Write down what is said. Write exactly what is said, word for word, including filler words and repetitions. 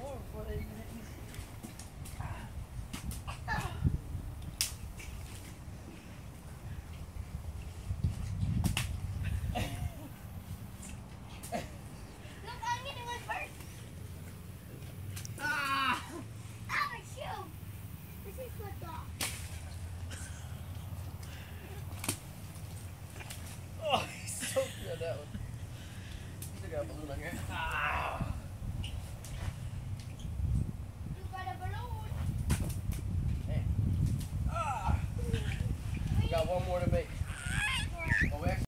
more before they even hit me. Look, I'm getting one first. Ah! Ow, my shoe. This is slipped off. Oh, he's so good at that one. He's got a balloon on here. Ah!